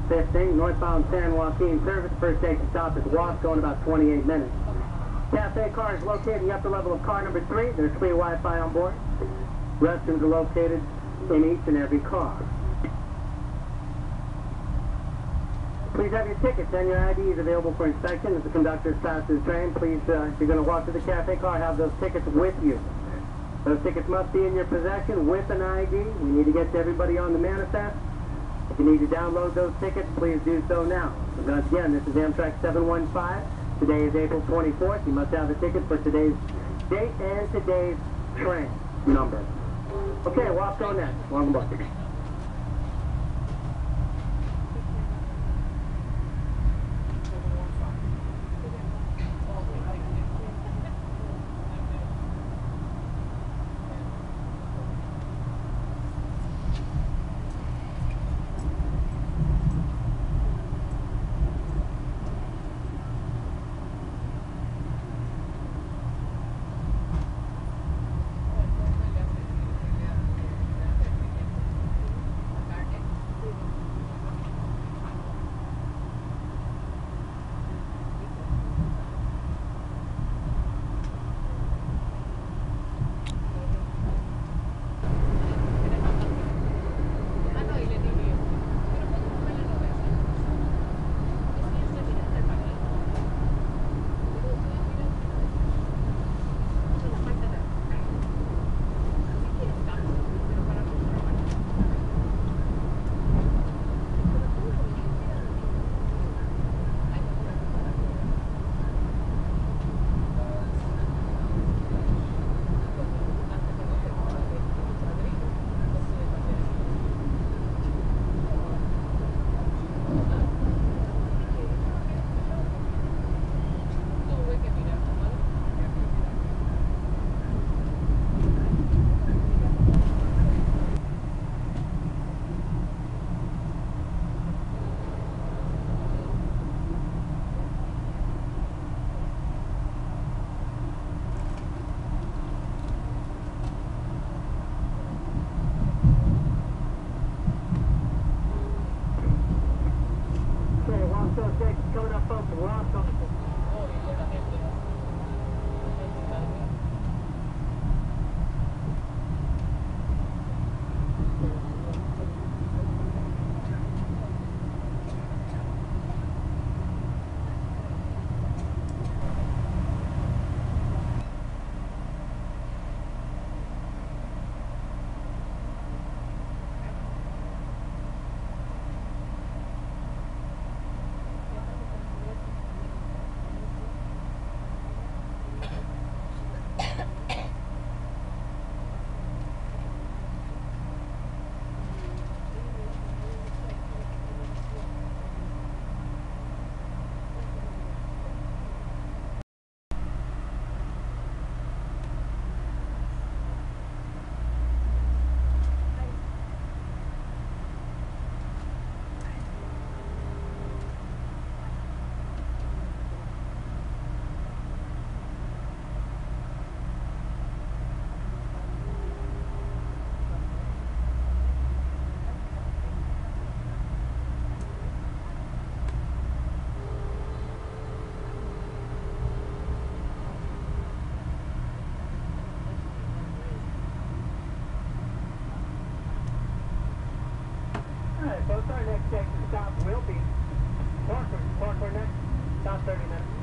15, northbound San Joaquin service. First station stop is Wasp, going about 28 minutes. Cafe car is located in the upper level of car number 3. There's free Wi-Fi on board. Restrooms are located in each and every car. Please have your tickets and your IDs available for inspection as the conductors pass through the train. Please, if you're going to walk to the cafe car, have those tickets with you. Those tickets must be in your possession with an ID. We need to get to everybody on the manifest. If you need to download those tickets, please do so now. Once again, this is Amtrak 715. Today is April 24th. You must have a ticket for today's date and today's train number. Okay, walk on next. Welcome back. Coming up, folks, we're off on Alright, folks, our next station stop will be Corcoran. Corcoran next, stop 30 minutes.